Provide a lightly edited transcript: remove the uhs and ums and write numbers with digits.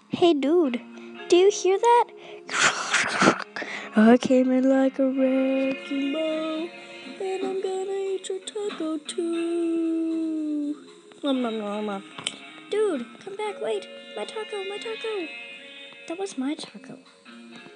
Hey dude, do you hear that? I came in like a wrecking ball, and I'm gonna eat your taco too. Nom nom nom nom. Dude, come back, wait. My taco. That was my taco.